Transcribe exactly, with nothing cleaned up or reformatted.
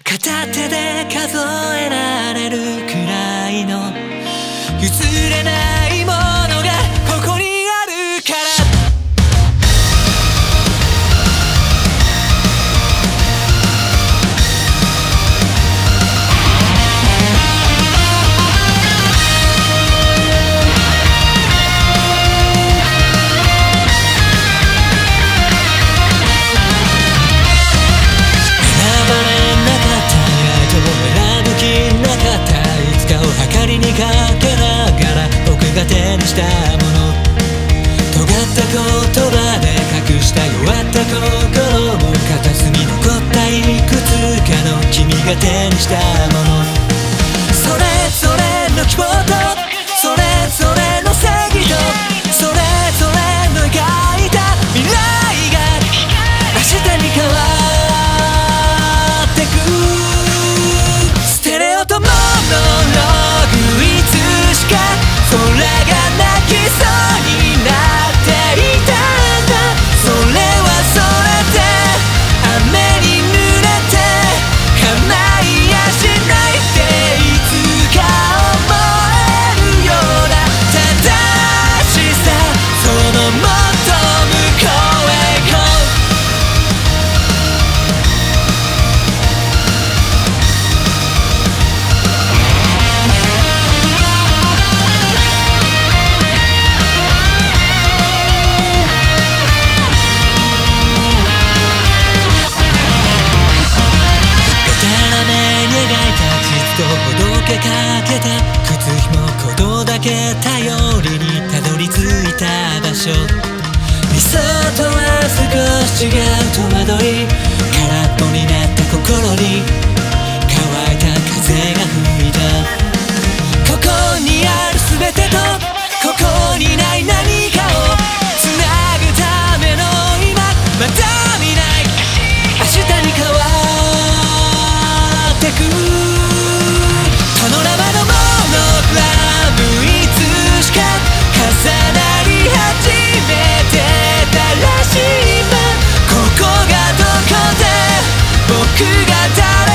片手で数えられるくらいの譲れないものがここにあるから。にかけながら僕が手にしたもの、尖った言葉で隠した弱った心も片隅残ったいくつかの君が手にしたもの、それぞれの希望とそれぞれの正義とそれぞれの描いた未来が明日に変わってく。ステレオとモノロ空が泣きそうになっていたんだ。それはそれで雨に濡れて叶いやしないっていつか思えるような正しさ、そのもっと向こうへ行こう。ほどけかけた靴ひもことだけ頼りにたどり着いた場所、理想とは少し違う戸惑い、空っぽになった心に乾いた風が吹いた。ここにある全てとここにない何かをつなぐための今まだ見ない明日に変わってく。パノラマのモノグラムいつしか重なり始めてたらしい。今ここがどこで僕が誰